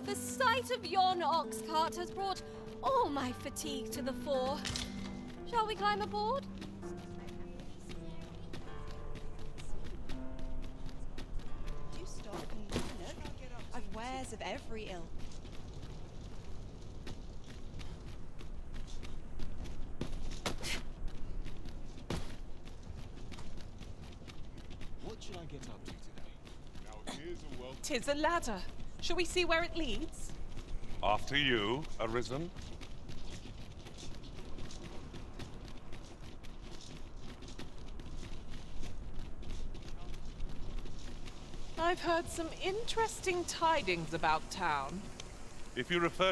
The sight of yon ox cart has brought all my fatigue to the fore. Shall we climb aboard? Do stop and look. I've wares of every ilk. What should I get up to today? Now here's a welcome. 'Tis a ladder. Shall we see where it leads? After you, Arisen. I've heard some interesting tidings about town. If you refer...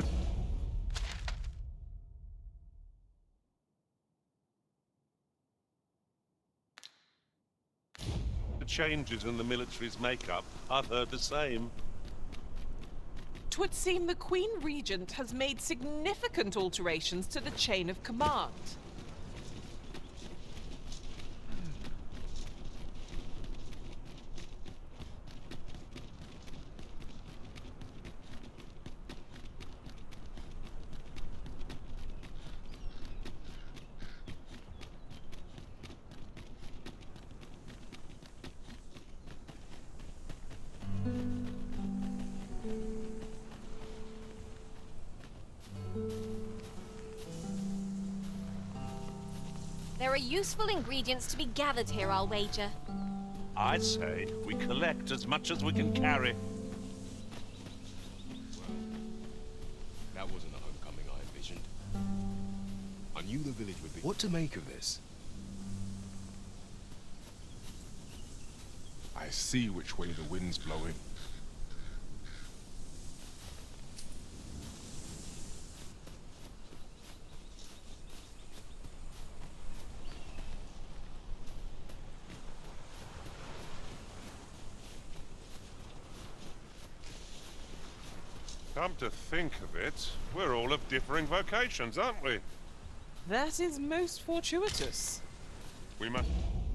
the changes in the military's makeup, I've heard the same. 'Twould seem the Queen Regent has made significant alterations to the chain of command. There are useful ingredients to be gathered here, I'll wager. I say we collect as much as we can carry. That wasn't the homecoming I envisioned. I knew the village would be... What to make of this? I see which way the wind's blowing. Come to think of it, we're all of differing vocations, aren't we? That is most fortuitous. We must...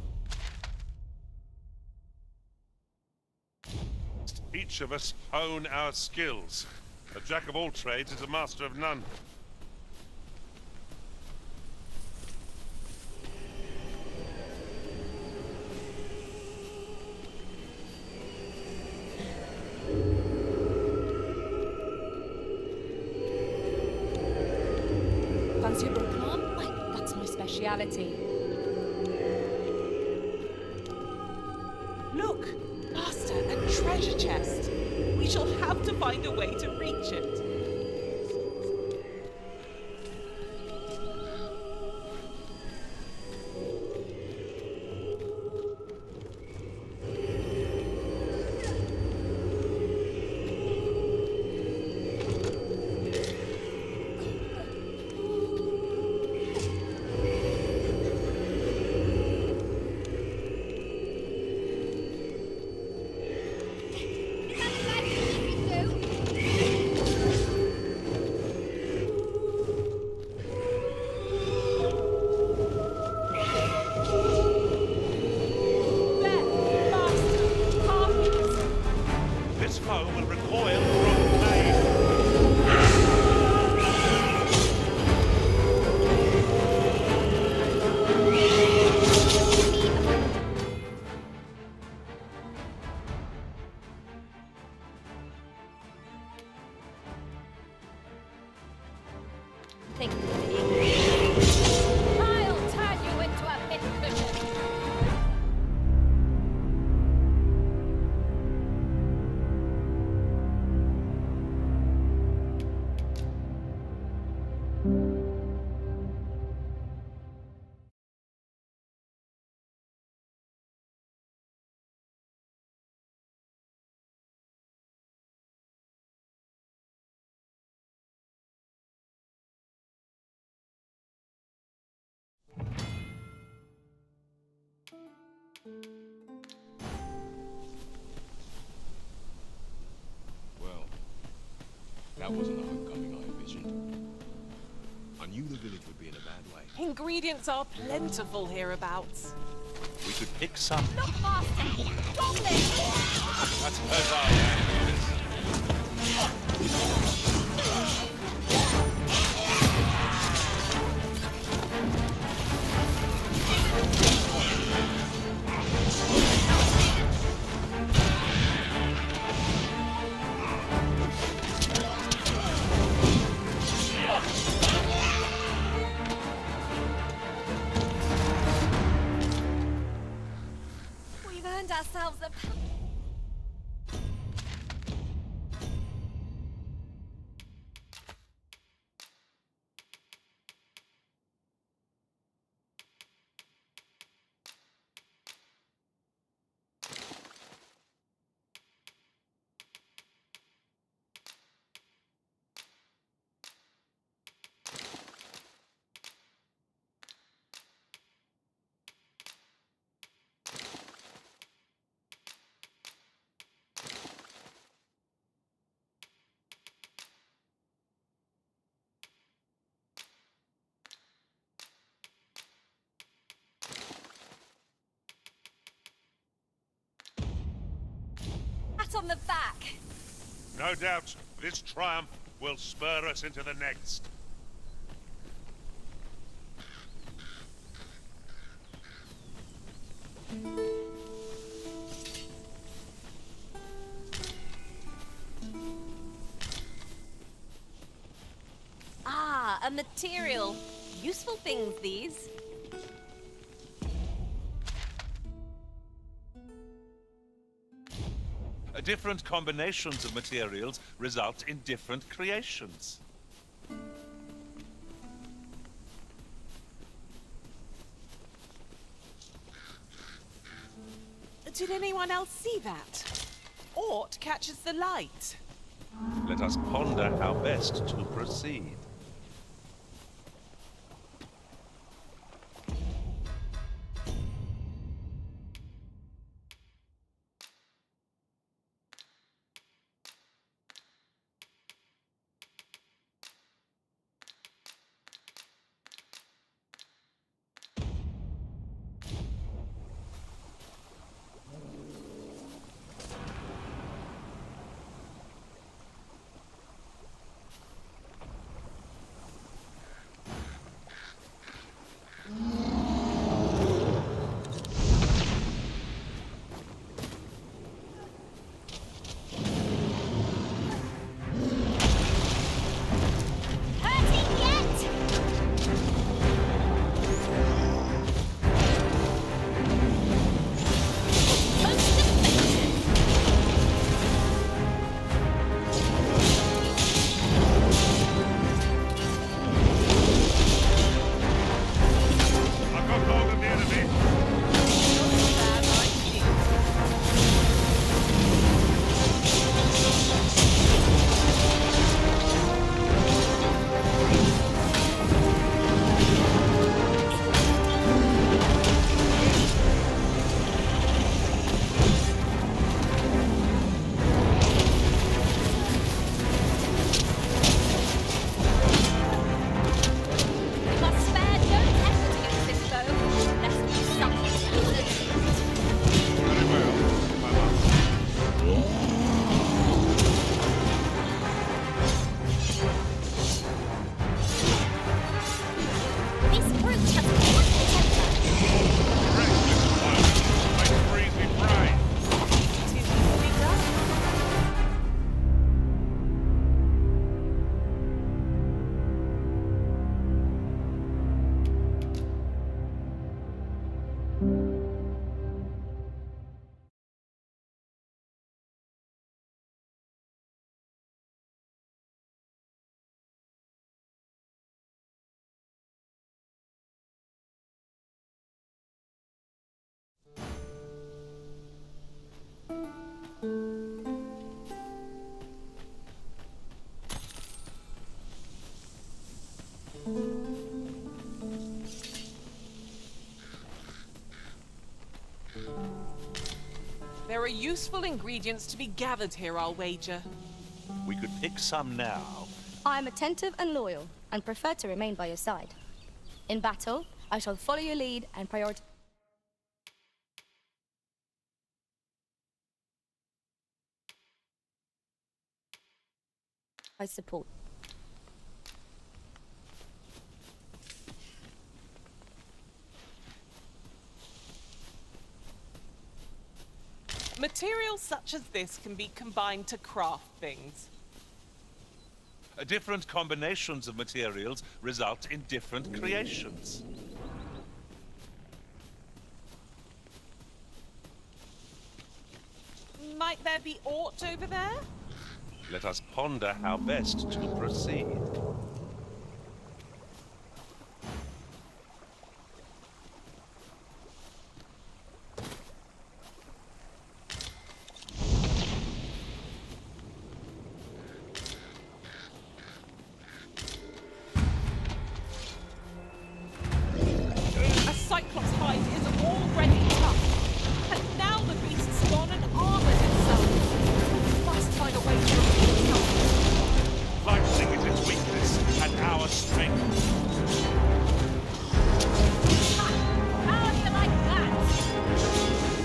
each of us hone our skills. A jack of all trades is a master of none. Fancy a brook, Ma'am? That's my speciality. Look! Master, a treasure chest! We shall have to find a way to reach it. This foe will recoil from pain. Think of it. I'll turn you into a pincushion. Well, that wasn't the homecoming I envisioned. I knew the village would be in a bad way. Ingredients are plentiful hereabouts. We could pick some. Look, Master! Goblin! That's our We've earned ourselves a... pat on the back. No doubt, this triumph will spur us into the next. Ah, a material. Useful things, these. Different combinations of materials result in different creations. Did anyone else see that? Ort catches the light. Let us ponder how best to proceed. Hurting yet? Most effective. I've got hold of the enemy. Bad idea. We must spare no effort against this foe, lest we suffer the defeat. Very well, my master. This brute has quite the temper. Correct, Mrs. Wilder. Like freeze me pride. It is easily done. There are useful ingredients to be gathered here, I'll wager. We could pick some now. I am attentive and loyal, and prefer to remain by your side. In battle, I shall follow your lead and prioritize. I support. Materials such as this can be combined to craft things. Different combinations of materials result in different creations. Might there be aught over there? Let us ponder how best to proceed. A Cyclops hide is already tough, and now the beast's gone and armored itself. Must find a way to repeat itself. Lightning is its weakness, and our strength. How do you like that?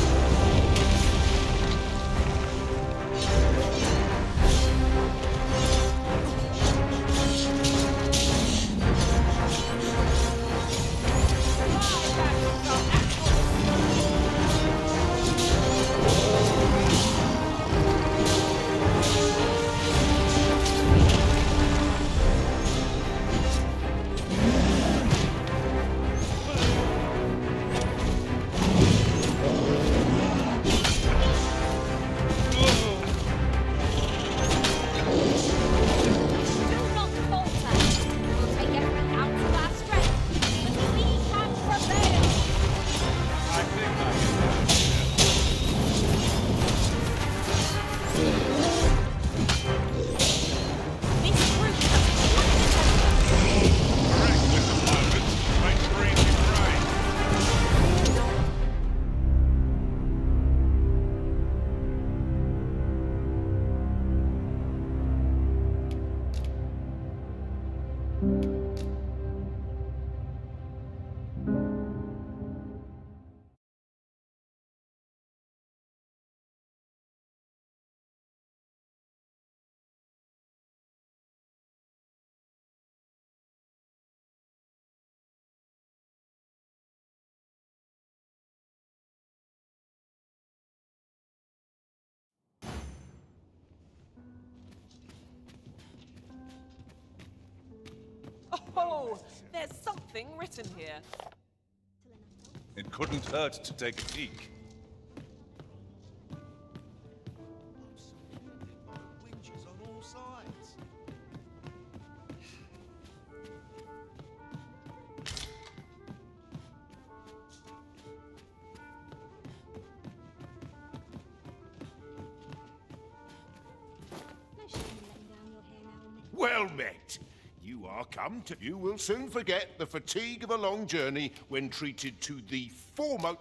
Do not falter. We'll take every ounce of our strength, but we can prevail. I think I can. This group has Correct with the moments. Thanks for eating right. Oh, there's something written here. It couldn't hurt to take a peek. Winches on all sides. Well met. You are come to. You will soon forget the fatigue of a long journey when treated to the foremost.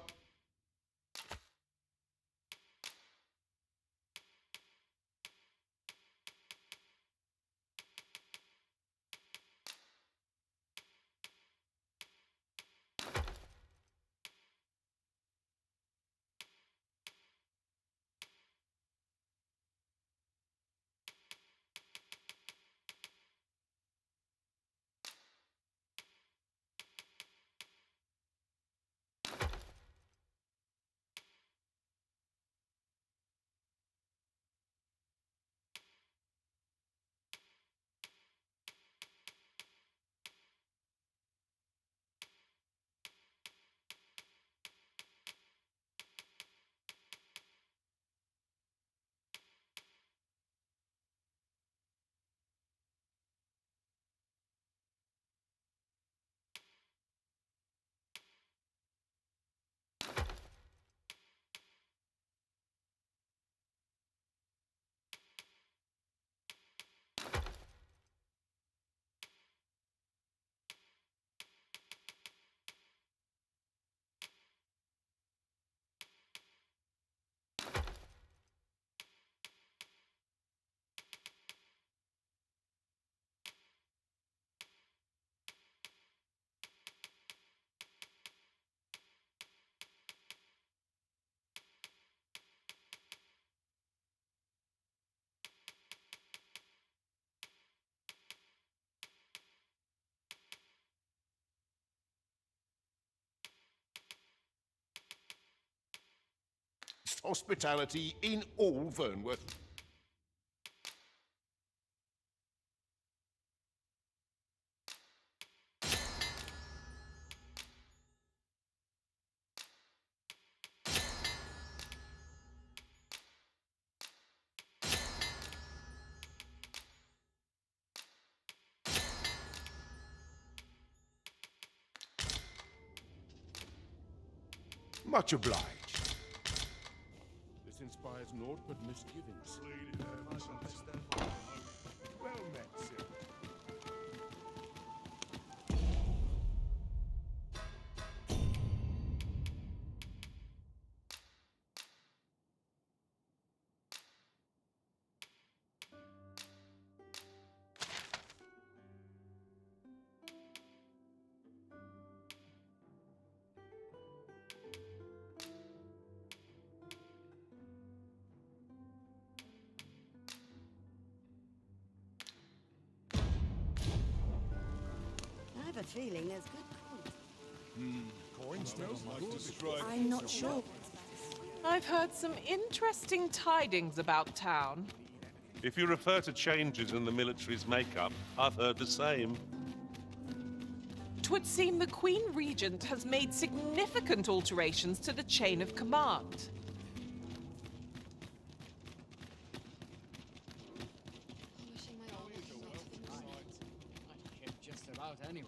hospitality in all Vernworth. Much obliged. This inspires naught but misgivings. Well met, sir. I have a feeling there's good cause. I'm not sure. I've heard some interesting tidings about town. If you refer to changes in the military's makeup, I've heard the same. 'Twould seem the Queen Regent has made significant alterations to the chain of command. Just about anywhere.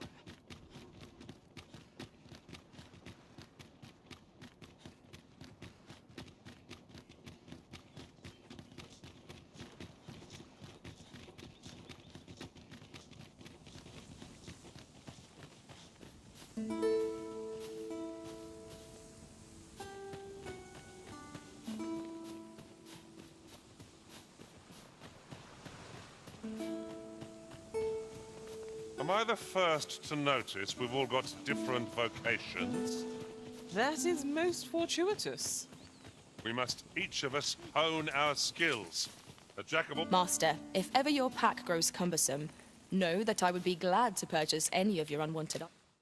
Am I the first to notice we've all got different vocations? That is most fortuitous. We must each of us hone our skills. A jack of all... Master, if ever your pack grows cumbersome, know that I would be glad to purchase any of your unwanted...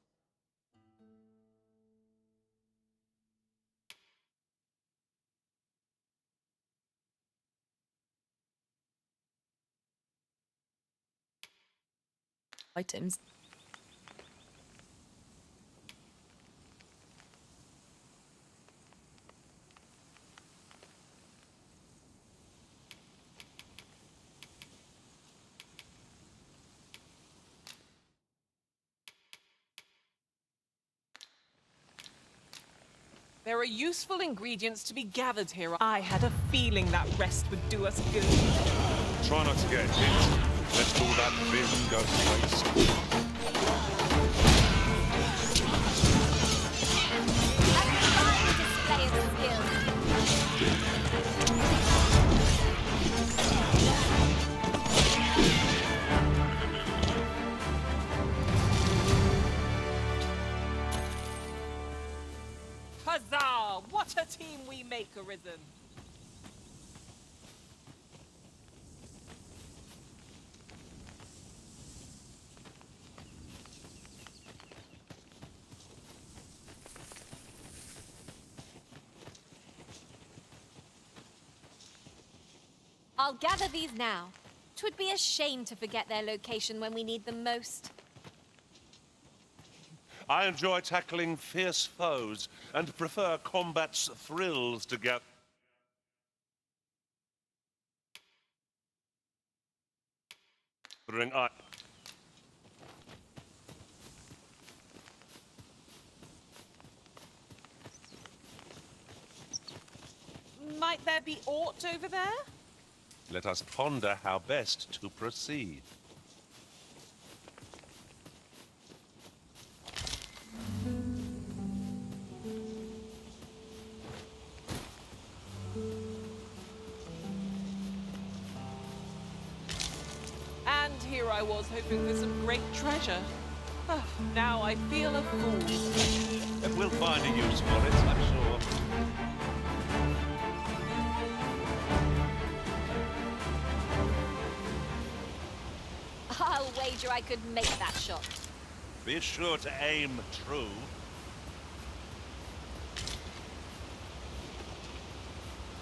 items. There are useful ingredients to be gathered here. I had a feeling that rest would do us good. Try not to get hit. Let's all that vision go to waste. Display of skill. Huzzah! What a team we make, Arisen! I'll gather these now. 'Twould be a shame to forget their location when we need them most. I enjoy tackling fierce foes and prefer combat's thrills to gathering up. Might there be aught over there? Let us ponder how best to proceed. And here I was hoping for some great treasure. Oh, now I feel a fool. We'll find a use for it, I'm sure. I'll wager I could make that shot. Be sure to aim true.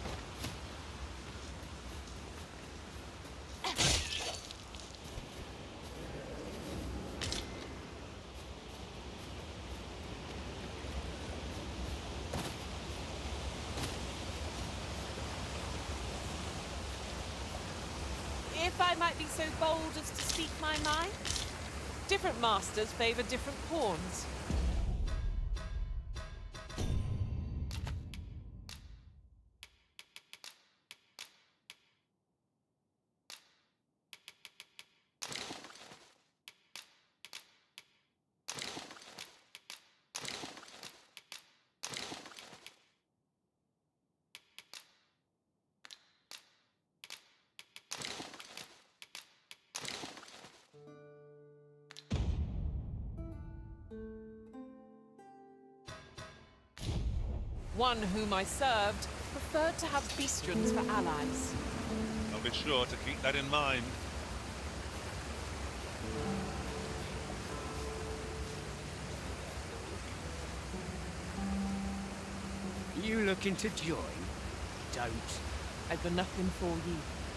be so bold as to speak my mind? Different masters favour different pawns. One whom I served preferred to have Beastrians for allies. I'll be sure to keep that in mind. You looking to join? Don't. I've got nothing for you.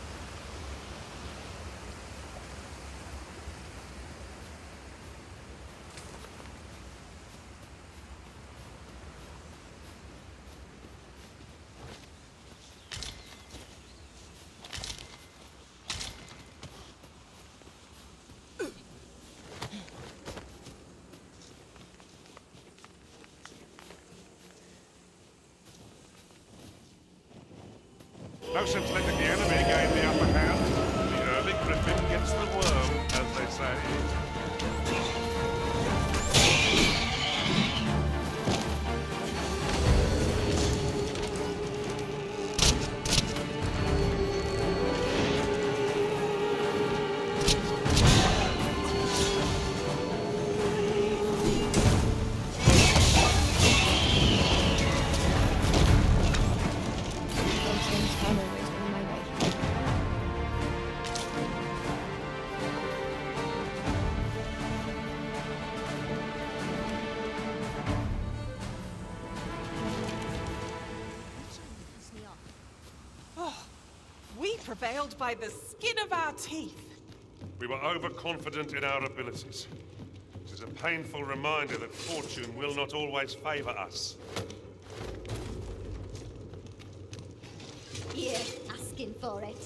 No sense letting the enemy gain the upper hand. The early griffin gets the worm, as they say. We prevailed by the skin of our teeth. We were overconfident in our abilities. It is a painful reminder that fortune will not always favour us. Yeah, asking for it.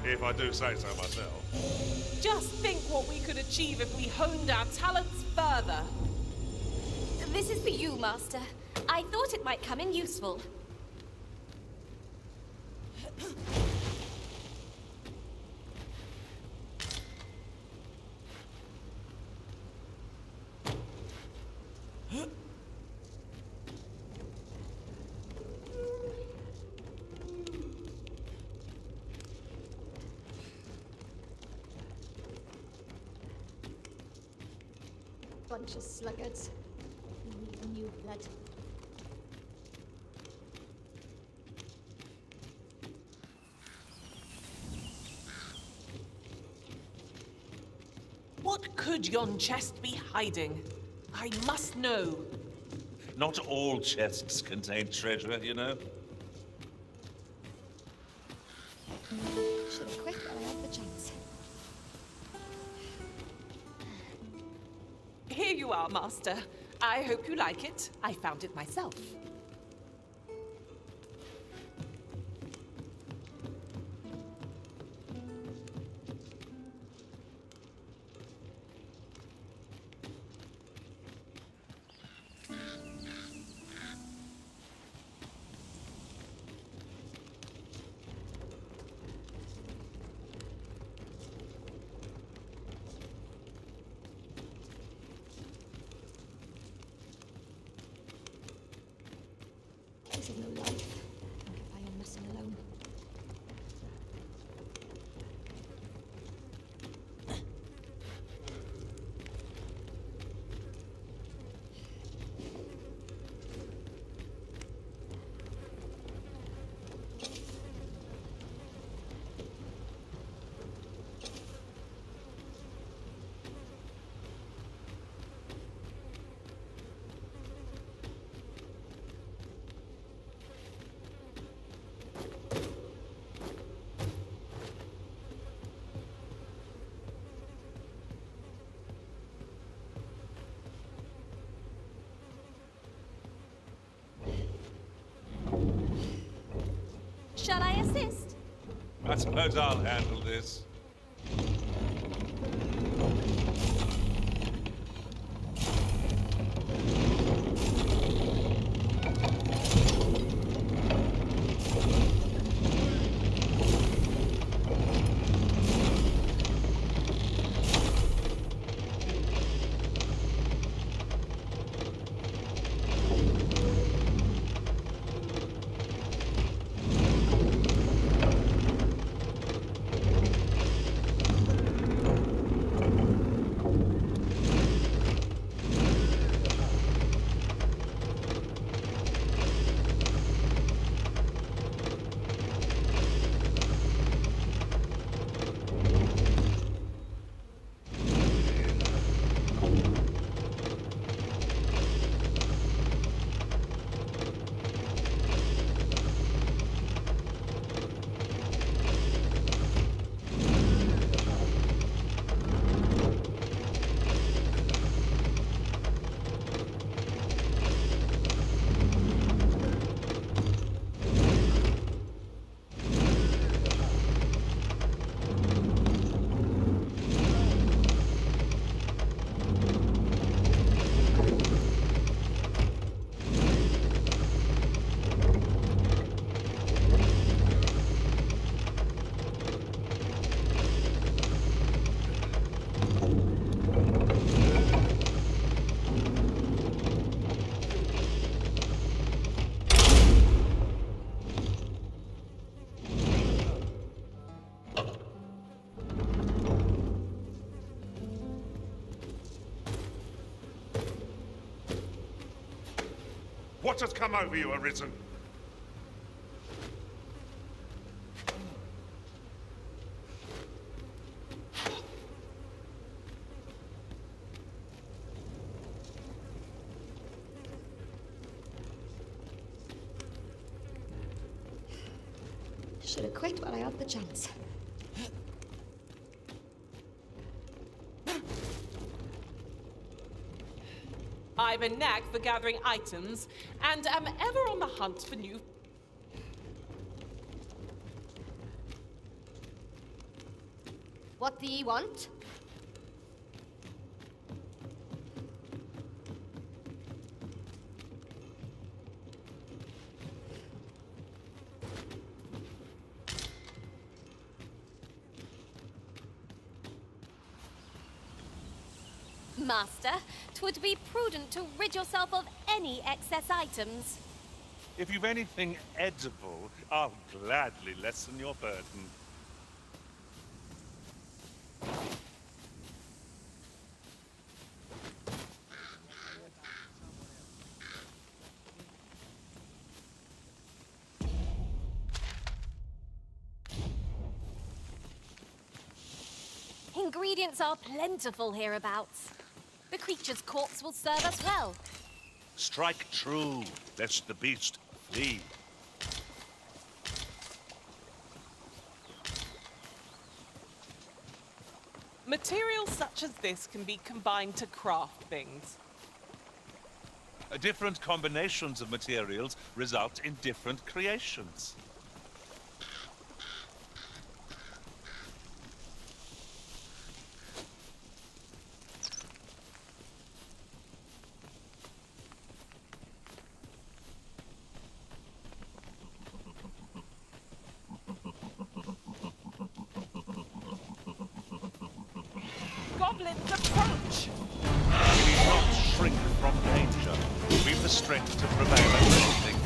if I do say so myself. Just think what we could achieve if we honed our talents further. This is for you, Master. I thought it might come in useful. Bunch of sluggards. We need new blood. What could yon chest be hiding? I must know. Not all chests contain treasure, you know. Should have quit while I had the chance. Here you are, Master. I hope you like it. I found it myself. This is no life. If I am messing alone. Shall I assist? I suppose I'll handle this. What has come over you, Arisen? Should have quit while I had the chance. I've a knack for gathering items, and am ever on the hunt for new... What do ye want? Master, 'twould be prudent to rid yourself of any excess items. If you've anything edible, I'll gladly lessen your burden. Ingredients are plentiful hereabouts. The creature's corpse will serve us well. Strike true, lest the beast flee. Materials such as this can be combined to craft things. Different combinations of materials result in different creations. Goblins approach! We will not shrink from danger. We've the strength to prevail over anything.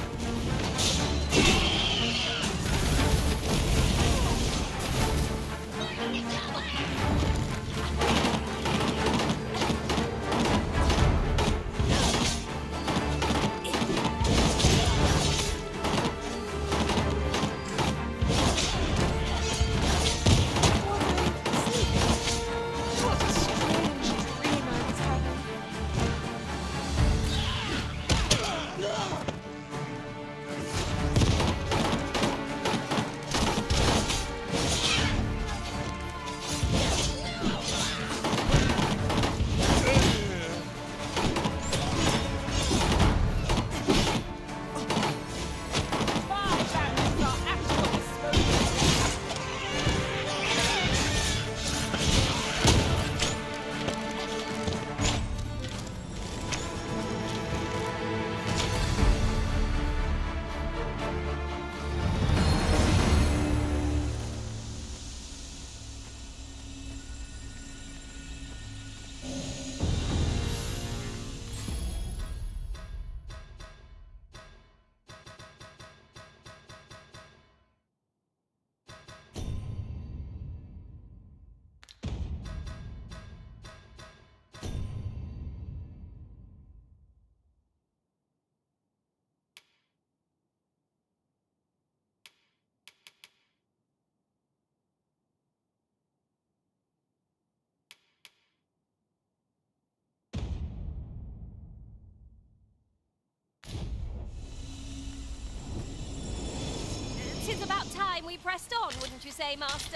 Tis about time we pressed on, wouldn't you say, Master?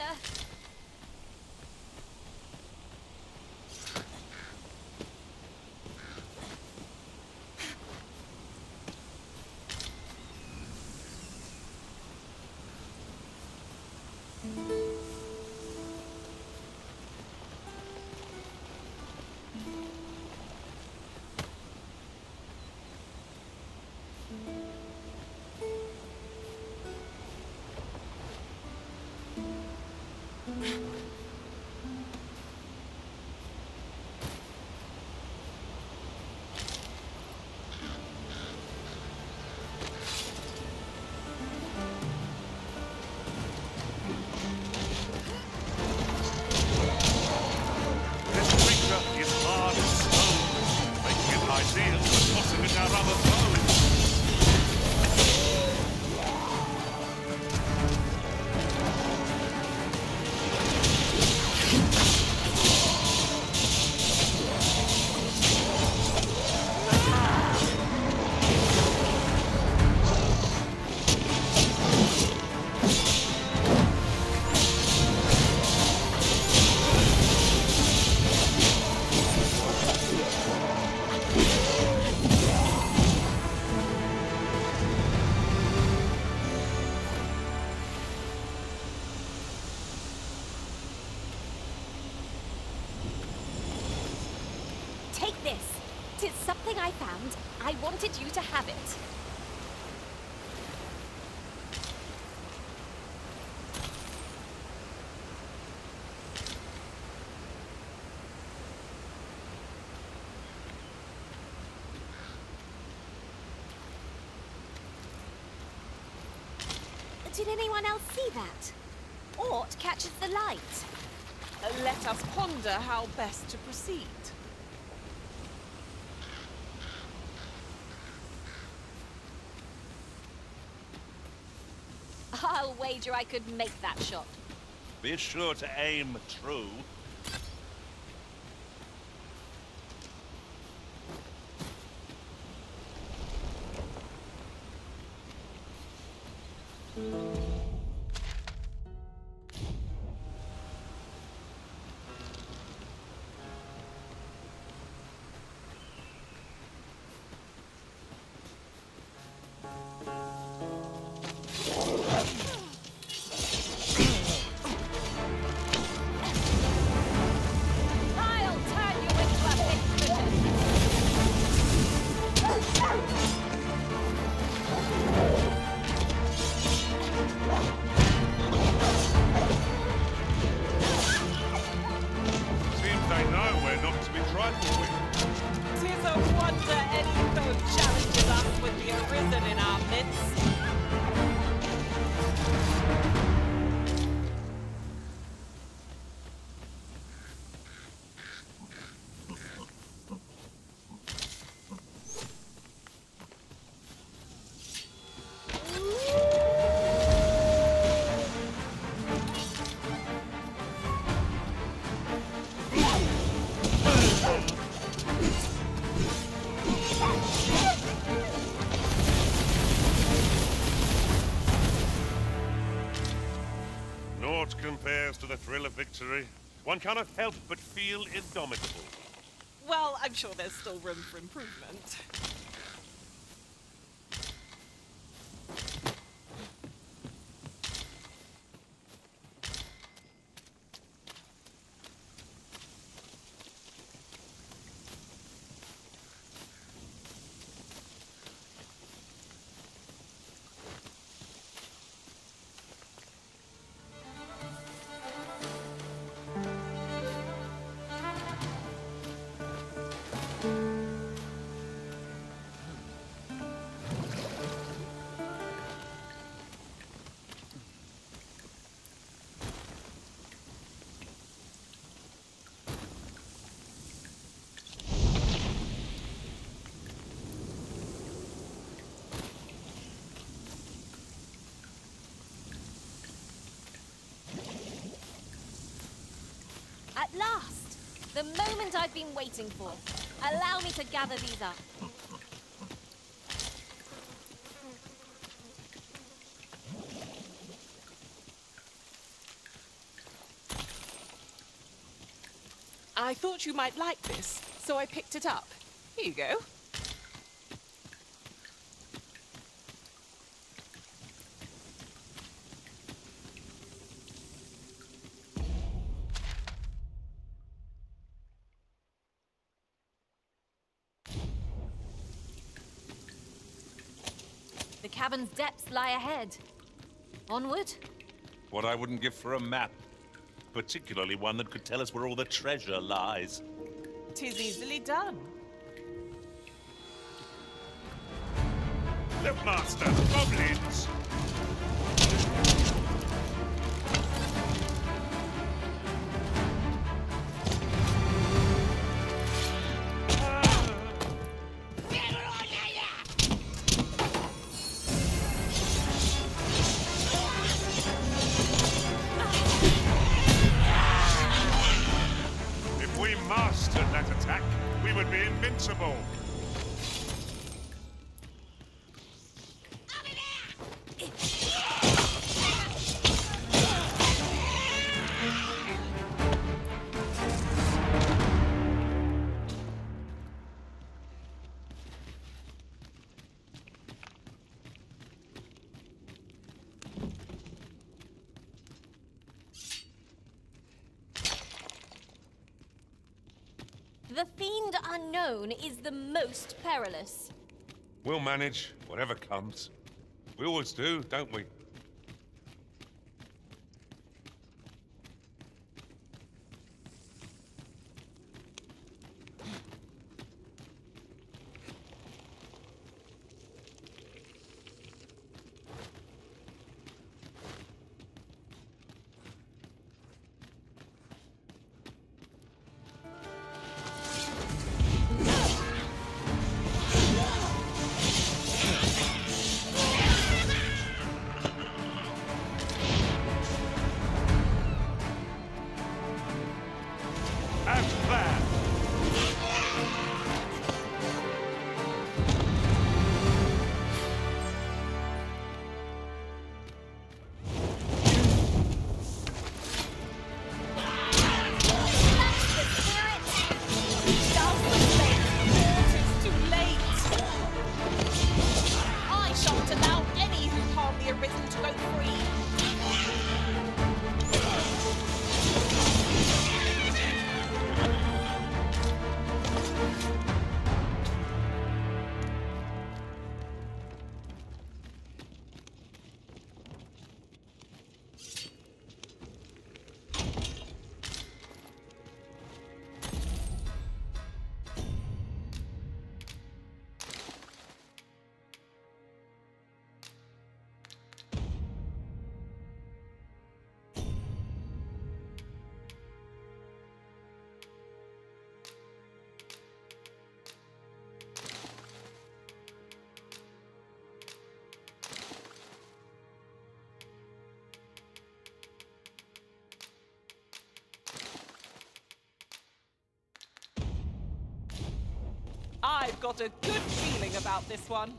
I found, I wanted you to have it. Did anyone else see that? Ort catches the light. Let us ponder how best to proceed. I'll wager I could make that shot. Be sure to aim true. I'll turn you into a big Seems they know we're not to be trifled with. 'Tis a wonder any foe challenges us with the Arisen in our midst. Naught compares to the thrill of victory. One cannot help but feel indomitable. Well, I'm sure there's still room for improvement. At last! The moment I've been waiting for. Allow me to gather these up. I thought you might like this, so I picked it up. Here you go. The cavern's depths lie ahead. Onward? What I wouldn't give for a map. Particularly one that could tell us where all the treasure lies. 'Tis easily done. The master, goblins! If we mastered that attack, we would be invincible. The Fiend Unknown is the most perilous. We'll manage, whatever comes. We always do, don't we? I've got a good feeling about this one.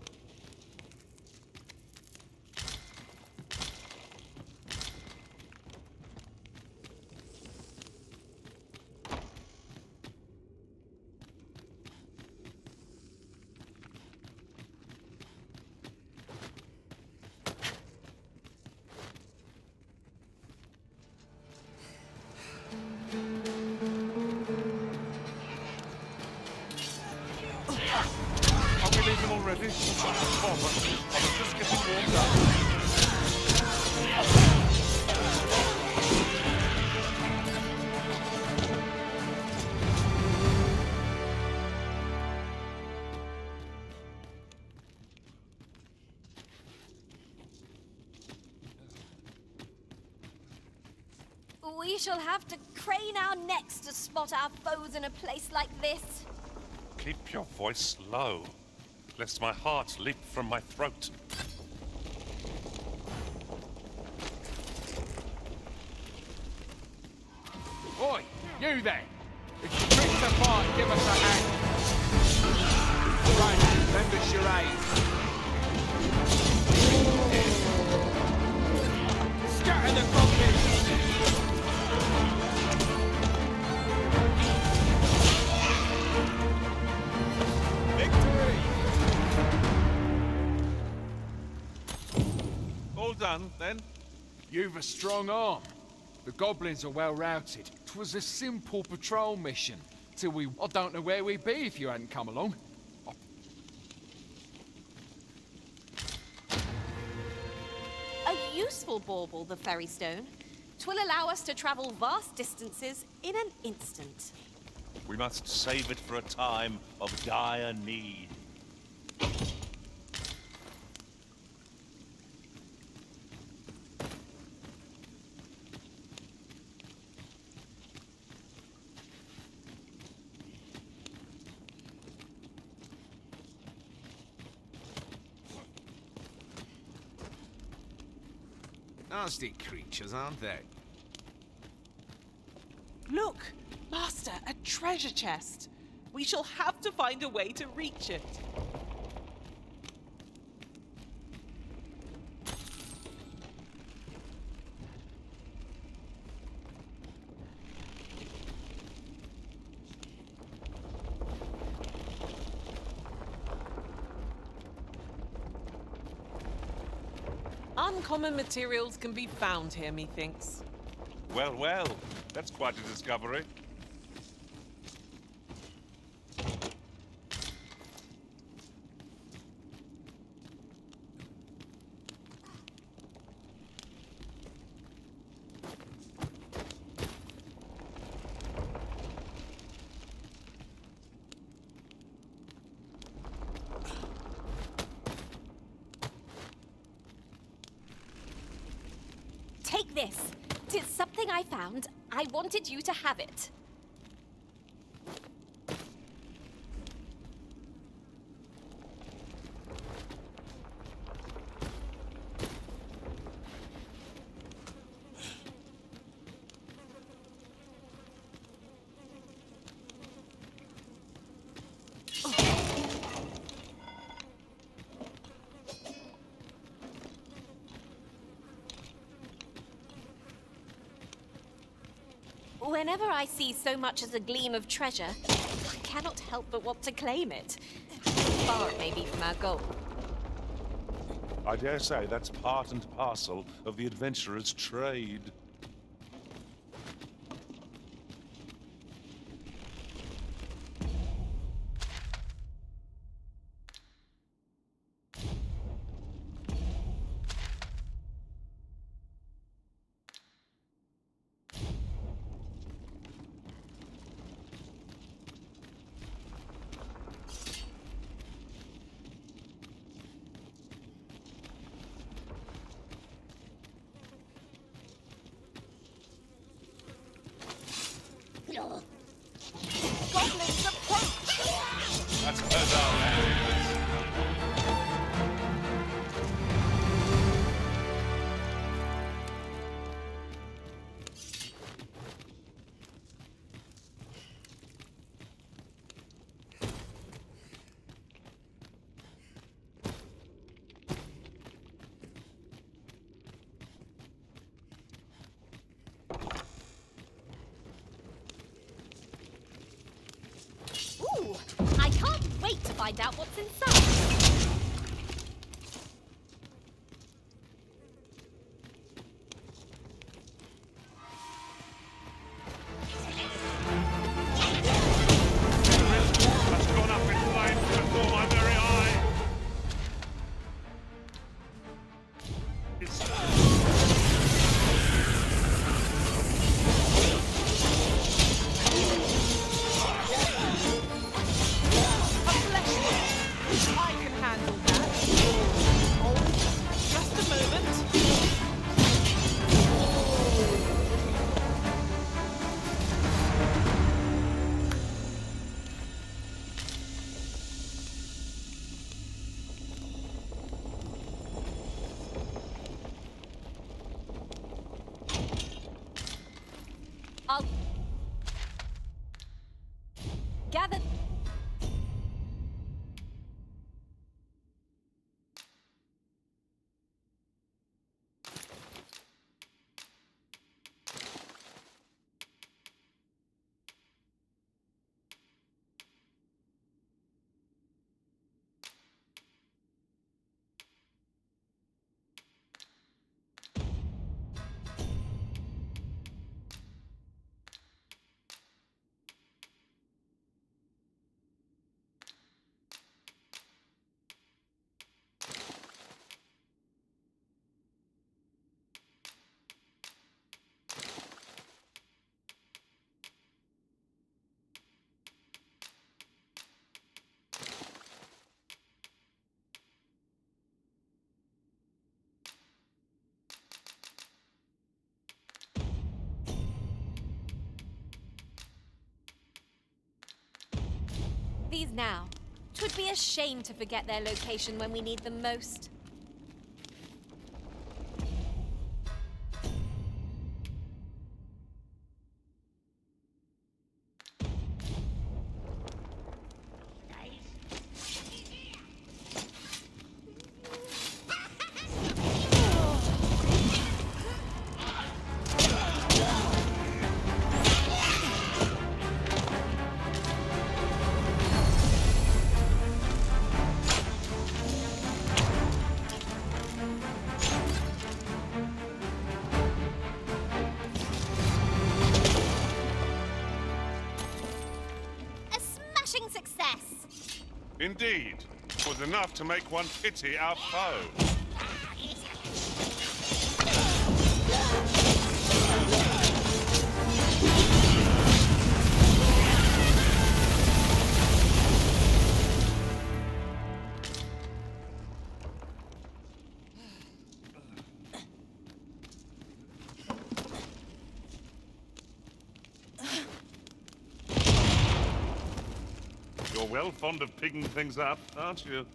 Already? I was just getting warmed up. We shall have to crane our necks to spot our foes in a place like this. Keep your voice low, lest my heart leap from my throat. Oi, you there! If you tricks apart, give us a hand. Right, lend us your aid. Scatter the goblins! Done, then? You've a strong arm. The goblins are well routed. 'Twas a simple patrol mission. Till we... I don't know where we'd be if you hadn't come along. A useful bauble, the Ferry Stone. 'Twill allow us to travel vast distances in an instant. We must save it for a time of dire need. Nasty creatures, aren't they? Look, Master, a treasure chest. We shall have to find a way to reach it. Uncommon materials can be found here, methinks. Well, well, that's quite a discovery. Take this. 'Tis something I found. I wanted you to have it. Whenever I see so much as a gleam of treasure, I cannot help but want to claim it. Far it may be from our goal. I dare say that's part and parcel of the adventurer's trade. Goblins approach! That's bizarre areas. Ooh, I can't wait to find out what's inside. That's gone up in flames before my very eye. I can handle that. Oh, just a moment. I'll gather. These now. 'Twould be a shame to forget their location when we need them most. Success! Indeed. It was enough to make one pity our foe. You're well fond of picking things up, aren't you?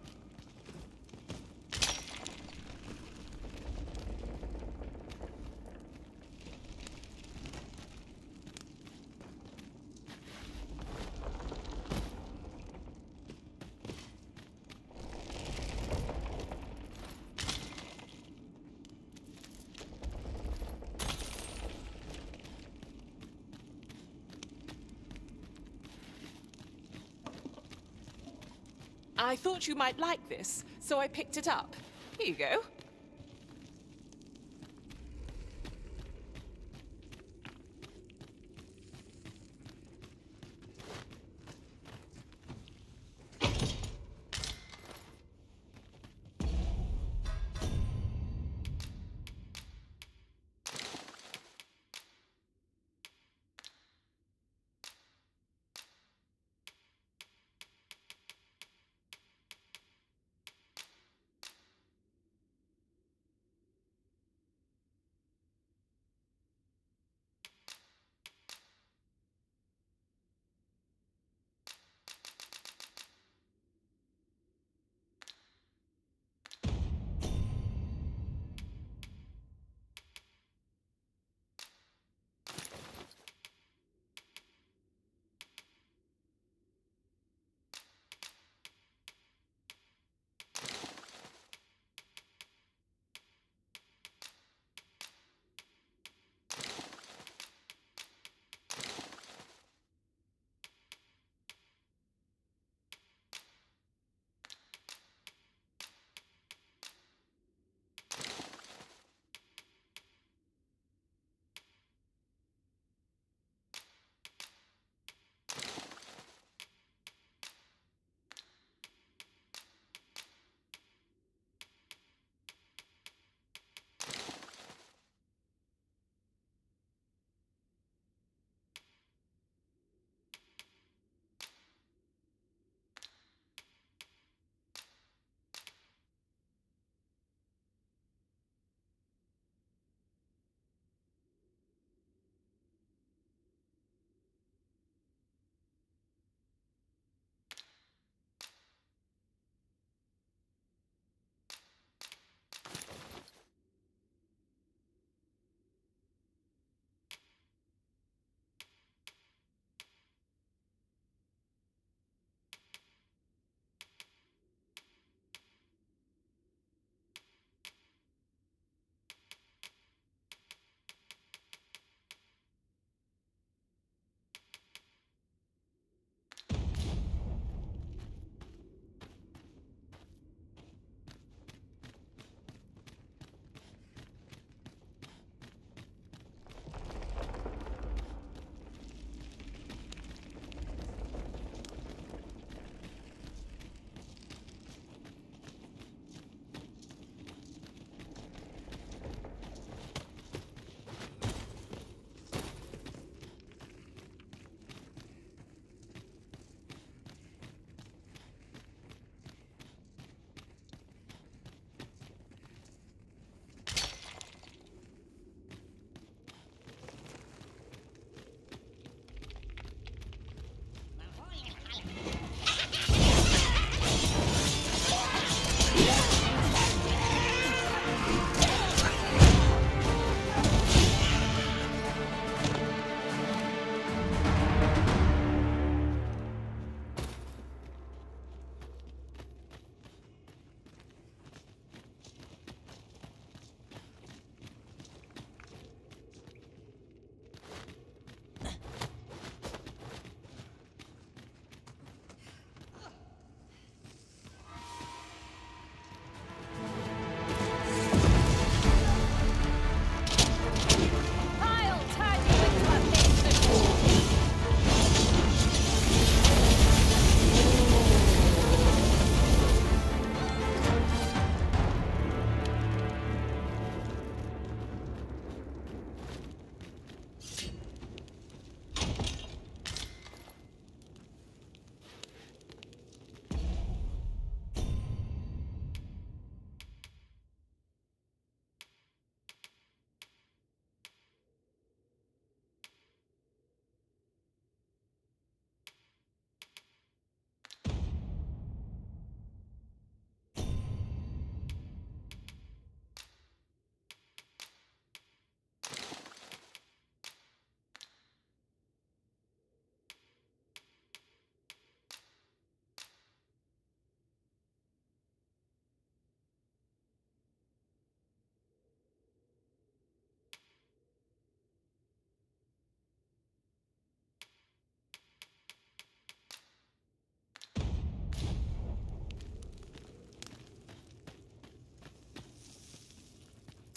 I thought you might like this, so I picked it up. Here you go.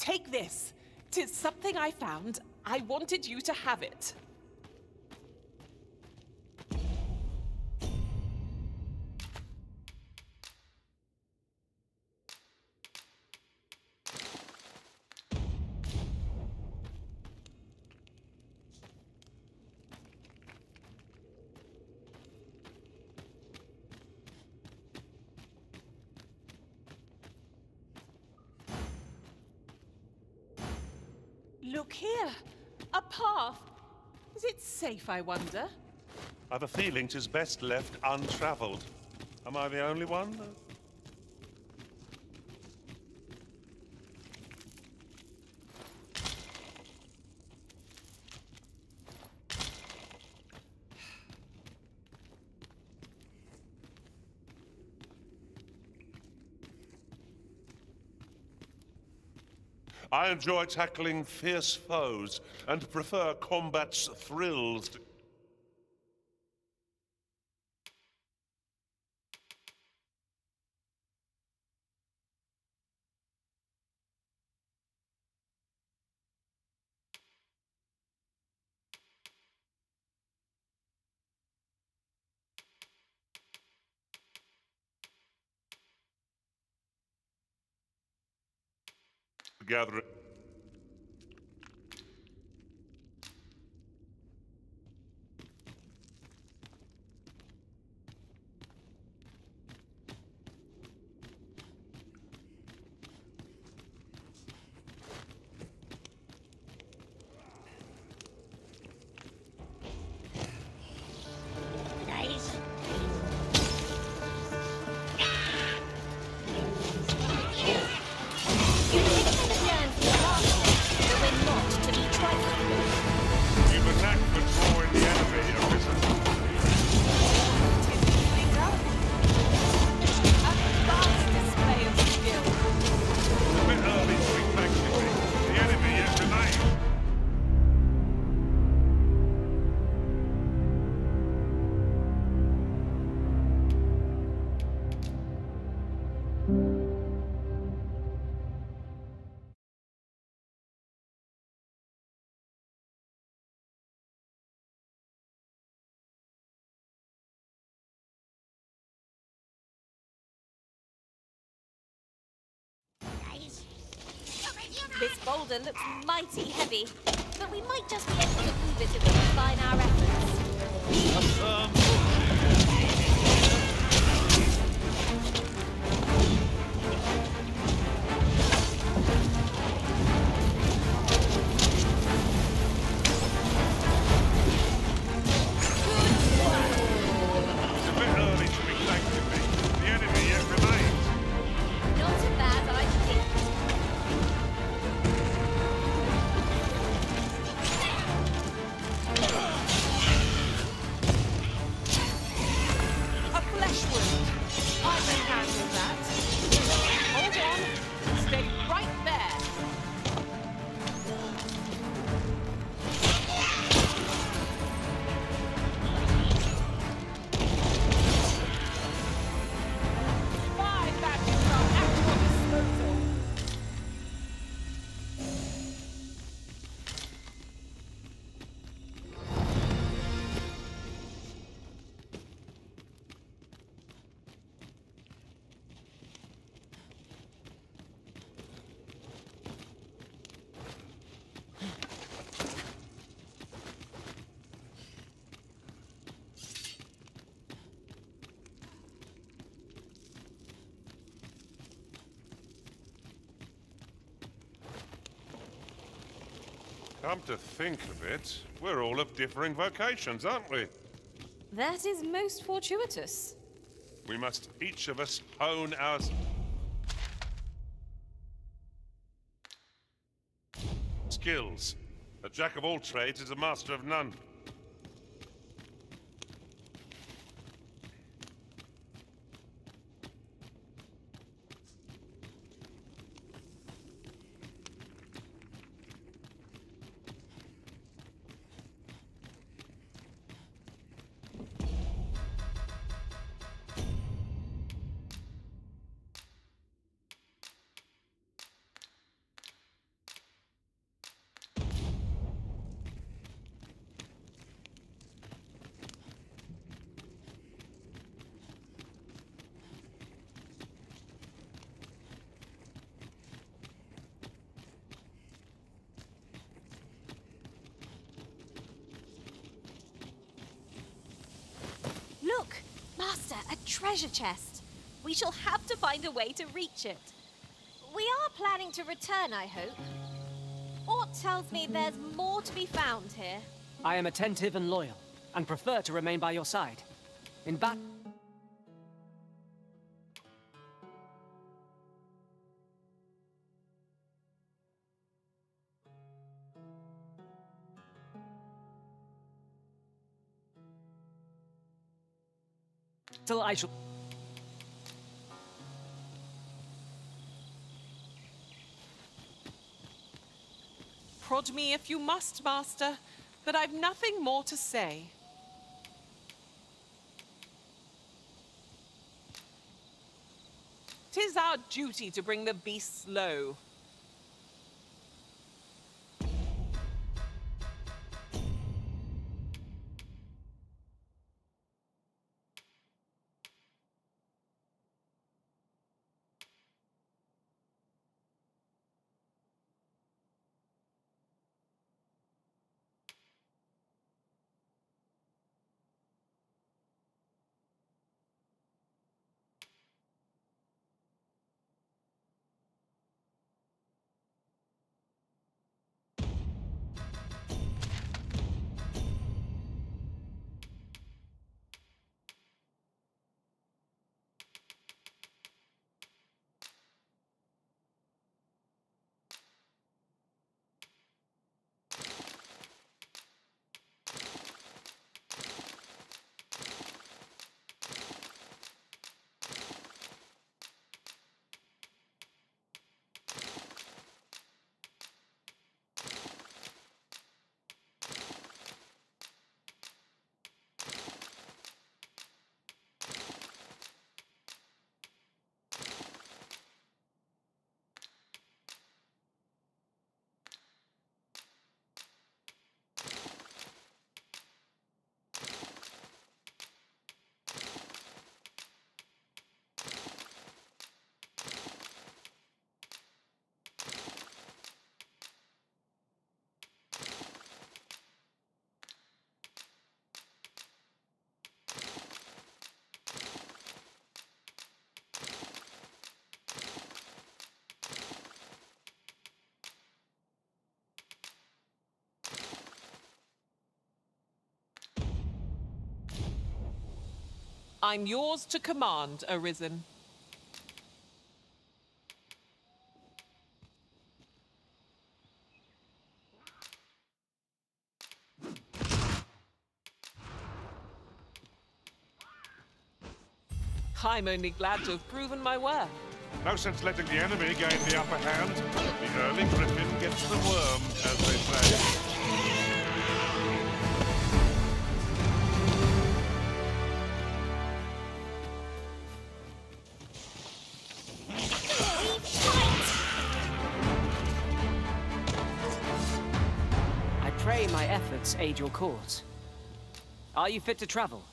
Take this. 'Tis something I found. I wanted you to have it. Look here. A path. Is it safe, I wonder? I've a feeling 'tis best left untravelled. Am I the only one? I enjoy tackling fierce foes and prefer combat's thrills to... gather. This boulder looks mighty heavy, but we might just be able to move it if we combine our efforts. It's a bit early to be thanking me. The enemy yet remains. Not a bad idea. A flesh wound. I can handle that. Hold on. Stay right there. My badges are at your disposal. Come to think of it, we're all of differing vocations, aren't we? That is most fortuitous. We must each of us hone our skills. A jack of all trades is a master of none. treasure chest. We shall have to find a way to reach it. We are planning to return, I hope. Ort tells me there's more to be found here. I am attentive and loyal, and prefer to remain by your side. In battle... Till I shall... Prod me if you must, Master, but I've nothing more to say. 'Tis our duty to bring the beasts low. I'm yours to command, Arisen. I'm only glad to have proven my worth. No sense letting the enemy gain the upper hand. The early griffin gets the worm, as they say. I pray my efforts aid your cause. Are you fit to travel?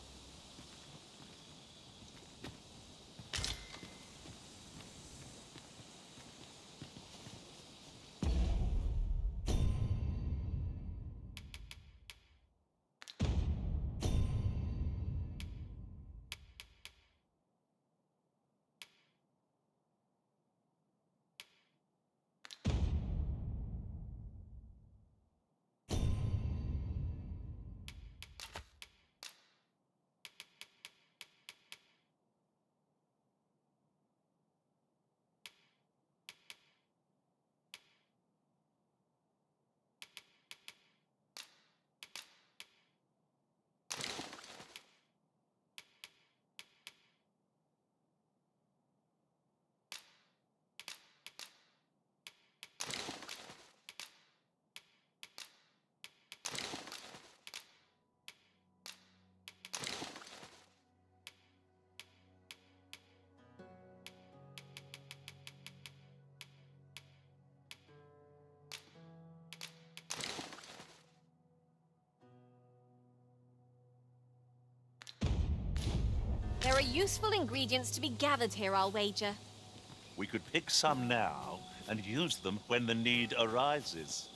There are useful ingredients to be gathered here, I'll wager. We could pick some now and use them when the need arises.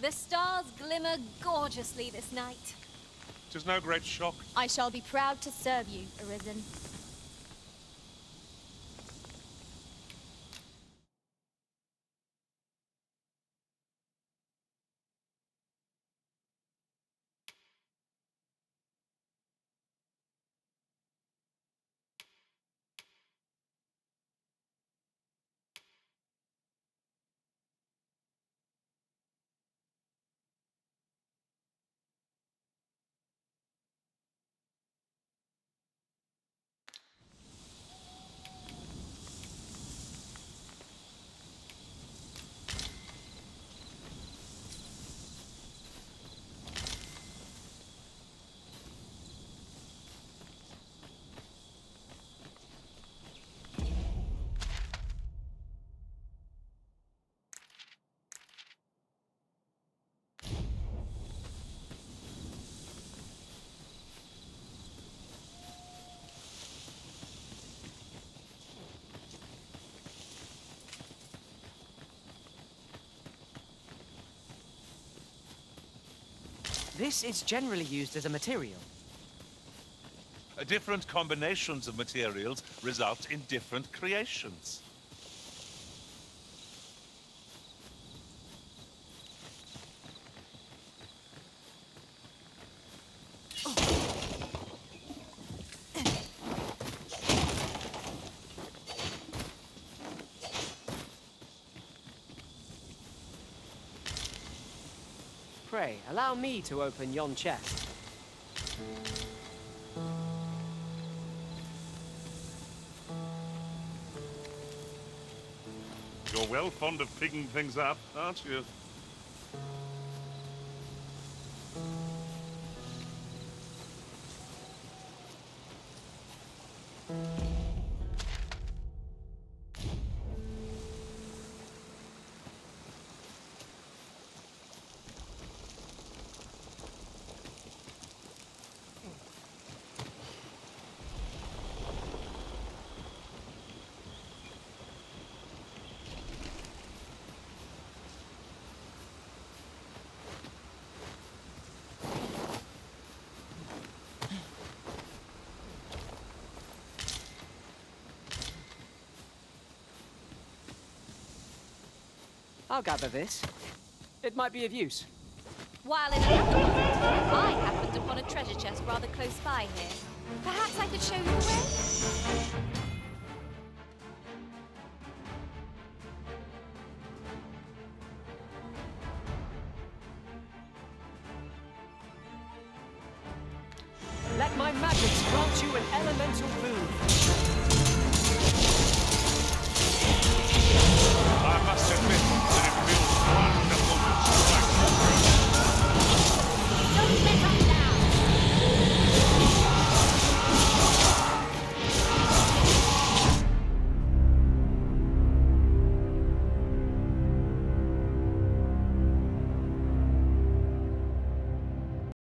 The stars glimmer gorgeously this night. 'Tis no great shock. I shall be proud to serve you, Arisen. This is generally used as a material. Different combinations of materials result in different creations. Pray, allow me to open yon chest. You're well fond of picking things up, aren't you? I'll gather this. It might be of use. While in another world, I happened upon a treasure chest rather close by here. Perhaps I could show you the way? Let my magics grant you an elemental boon.